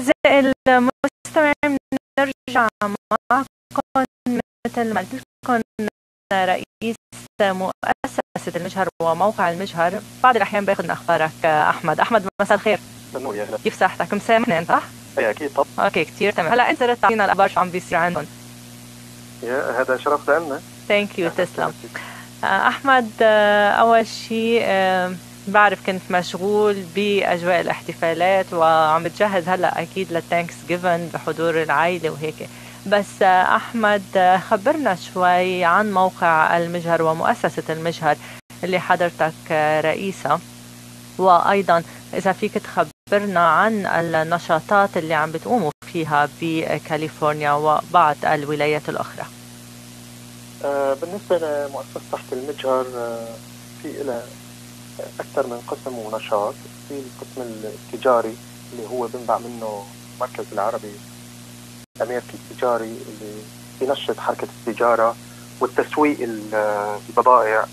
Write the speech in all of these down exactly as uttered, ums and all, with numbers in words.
أعزائي المستمعين، نرجع معكم مثل ما قلت لكم رئيس مؤسسة المجهر وموقع المجهر. بعض الأحيان باخذ أخبارك أحمد. أحمد مساء الخير. كيف صحتك؟ مسامحني أنت صح؟ اي اكيد طبعا. اوكي كثير تمام. هلا انت رح تعطينا الاخبار شو عم بيصير عندهم. يا هذا شرف لنا. ثانك يو تسلم. احمد اول شيء بعرف كنت مشغول باجواء الاحتفالات وعم بتجهز هلا اكيد للثانكس جيفن بحضور العائله وهيك، بس احمد خبرنا شوي عن موقع المجهر ومؤسسه المجهر اللي حضرتك رئيسها، وايضا اذا فيك تخبرنا عن النشاطات اللي عم بتقوموا فيها بكاليفورنيا وبعض الولايات الاخرى. آه بالنسبه لمؤسسه تحت المجهر آه في لها اكثر من قسم ونشاط. في القسم التجاري اللي هو بنبع منه المركز العربي الامريكي التجاري اللي بينشط حركه التجاره والتسويق البضائع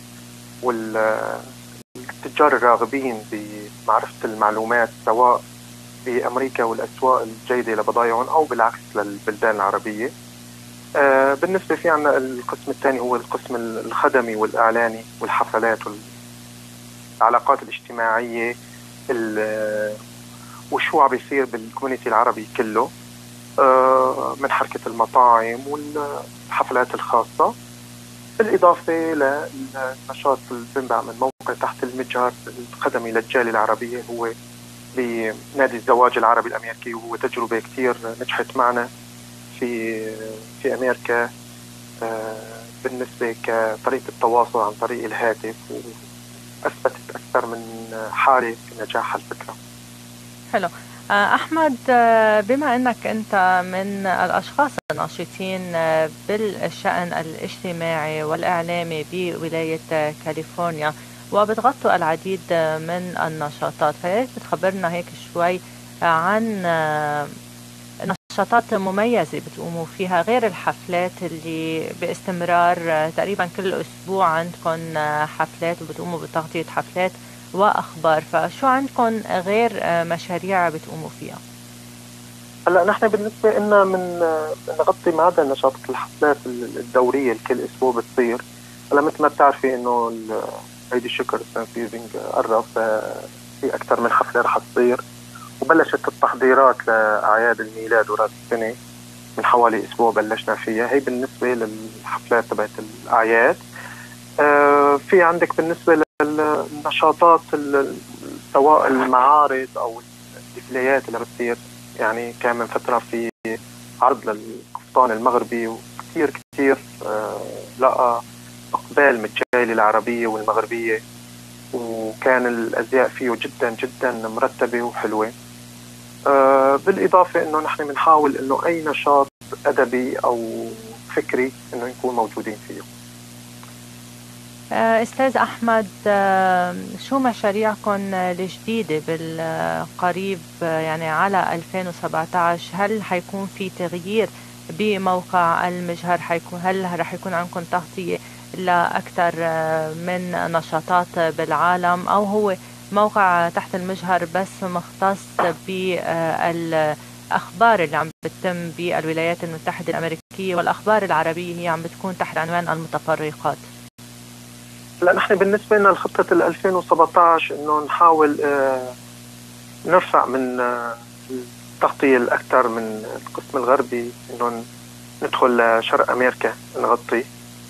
والتجار الراغبين بمعرفه المعلومات سواء بأمريكا والأسواق الجيدة لبضائعهم أو بالعكس للبلدان العربية. آه بالنسبة في عنا القسم الثاني هو القسم الخدمي والإعلاني والحفلات والعلاقات الاجتماعية وشو عم بيصير بالكوميونتي العربي كله، آه من حركة المطاعم والحفلات الخاصة، بالإضافة للنشاط اللي بنبع من موقع تحت المجهر الخدمي للجالية العربية هو بنادي الزواج العربي الأمريكي، وهو تجربة كتير نجحت معنا في في أمريكا بالنسبة كطريقة التواصل عن طريق الهاتف، وأثبتت أكثر من حالة في نجاح الفكرة. حلو. أحمد، بما أنك أنت من الأشخاص الناشطين بالشأن الاجتماعي والإعلامي بولاية كاليفورنيا وبتغطوا العديد من النشاطات، فياريت بتخبرنا هيك شوي عن نشاطات مميزة بتقوموا فيها غير الحفلات اللي باستمرار تقريبا كل أسبوع عندكم حفلات وبتقوموا بتغطية حفلات وأخبار، فشو عندكم غير مشاريع بتقوموا فيها؟ هلا نحن بالنسبة لنا من نغطي ما عدا نشاطات الحفلات الدورية اللي كل أسبوع بتصير. هلا مثل ما بتعرفي إنه عيد الشكر ثانكسجيفينج قرب، في أكثر من حفلة رح تصير، وبلشت التحضيرات لأعياد الميلاد وراس السنة من حوالي أسبوع بلشنا فيها. هي بالنسبة للحفلات تبعت الأعياد. آه في عندك بالنسبة للنشاطات سواء المعارض أو الديفليات اللي بتصير، يعني كان من فترة في عرض للقفطان المغربي وكثير كثير آه لقى إقبال من الجالية العربية والمغربية، وكان الأزياء فيه جدا جدا مرتبة وحلوة. آه بالإضافة إنه نحن بنحاول إنه أي نشاط أدبي أو فكري إنه يكون موجودين فيه. أستاذ أحمد، شو مشاريعكم الجديدة بالقريب يعني على ألفين وسبعة عشر؟ هل حيكون في تغيير بموقع المجهر؟ حيكون هل رح يكون عندكم تغطية لأكثر من نشاطات بالعالم، أو هو موقع تحت المجهر بس مختص بالأخبار اللي عم بتتم بالولايات المتحدة الأمريكية والأخبار العربية هي عم بتكون تحت عنوان المتفرقات؟ لا نحن بالنسبة لنا الخطة ال ألفين وسبعة عشر إنه نحاول آه نرفع من آه التغطية الأكثر من القسم الغربي، إنه ندخل لشرق أمريكا نغطي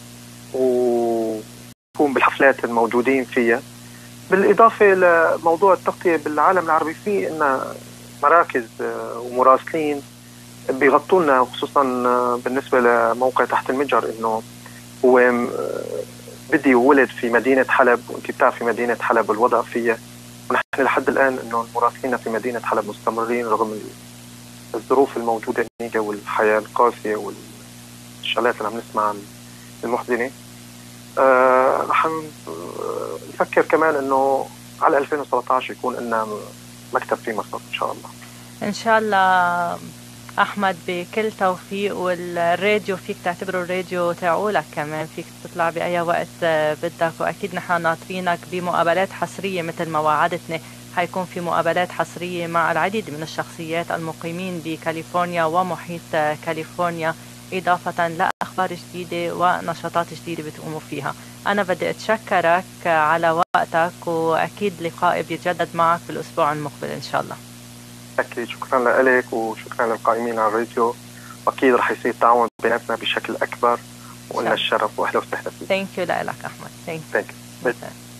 ونكون بالحفلات الموجودين فيها. بالإضافة لموضوع التغطية بالعالم العربي، في إن مراكز آه ومراسلين بيغطوا لنا، خصوصا آه بالنسبة لموقع تحت المجهر إنه هو آه بدي ولد في مدينة حلب، وانت بتعرفي مدينة حلب والوضع فيها، ونحن لحد الآن إنه المراسلين في مدينة حلب مستمرين رغم الظروف الموجودة هناك والحياة القاسية والشغلات اللي عم نسمع عن المحزنة. آه رح نفكر كمان إنه على ألفين وسبعة عشر يكون لنا مكتب في مصر إن شاء الله. إن شاء الله أحمد، بكل توفيق. والراديو فيك تعتبره الراديو تعولك كمان، فيك تطلع بأي وقت بدك، وأكيد نحن ناطرينك بمقابلات حصرية مثل ما وعدتني حيكون في مقابلات حصرية مع العديد من الشخصيات المقيمين بكاليفورنيا ومحيط كاليفورنيا، إضافة لأخبار جديدة ونشاطات جديدة بتقوموا فيها. أنا بدي أتشكرك على وقتك، وأكيد لقائي بيتجدد معك في الأسبوع المقبل إن شاء الله. أكيد، شكرا لك وشكرا للقائمين على الراديو، وأكيد رح يصير تعاون بيناتنا بشكل أكبر، وإلنا الشرف وأهلا وسهلا فيك. ثانك يو لك أحمد. ثانك يو.